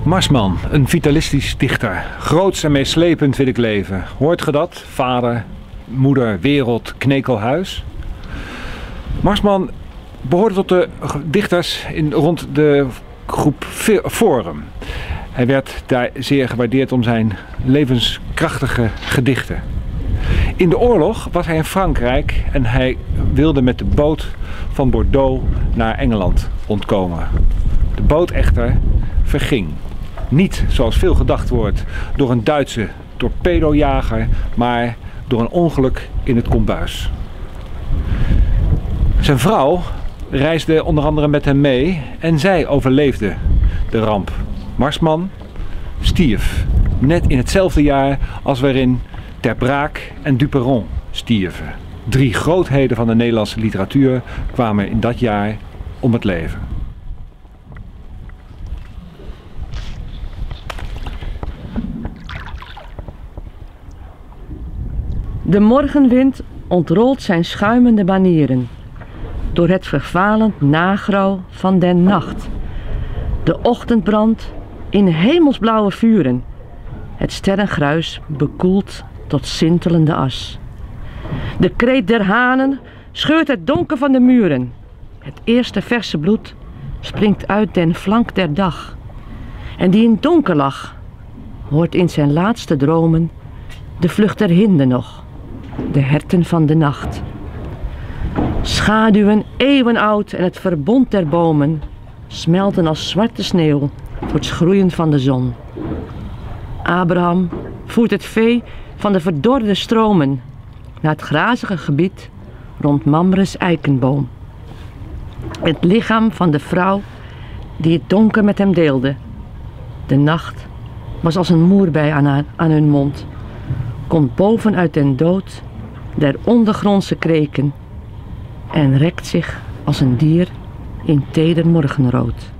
Marsman, een vitalistisch dichter. Groots en meeslepend wil ik leven. Hoort ge dat? Vader, moeder, wereld, knekelhuis. Marsman behoorde tot de dichters rond de groep Forum. Hij werd daar zeer gewaardeerd om zijn levenskrachtige gedichten. In de oorlog was hij in Frankrijk en hij wilde met de boot van Bordeaux naar Engeland ontkomen. De boot echter verging. Niet, zoals veel gedacht wordt, door een Duitse torpedojager, maar door een ongeluk in het kombuis. Zijn vrouw reisde onder andere met hem mee en zij overleefde de ramp. Marsman stierf, net in hetzelfde jaar als waarin Ter Braak en Duperron stierven. 3 grootheden van de Nederlandse literatuur kwamen in dat jaar om het leven. De morgenwind ontrolt zijn schuimende banieren door het vervalend nagrauw van den nacht. De ochtendbrand in hemelsblauwe vuren, het sterrengruis bekoeld tot sintelende as. De kreet der hanen scheurt het donker van de muren. Het eerste verse bloed springt uit den flank der dag. En die in donker lag, hoort in zijn laatste dromen de vlucht der hinden nog, de herten van de nacht. Schaduwen eeuwenoud en het verbond der bomen smelten als zwarte sneeuw voor het schroeien van de zon. Abraham voert het vee van de verdorde stromen naar het grazige gebied rond Mamres eikenboom. Het lichaam van de vrouw die het donker met hem deelde. De nacht was als een moerbei aan hun mond, komt boven uit den dood der ondergrondse kreken en rekt zich als een dier in teder morgenrood.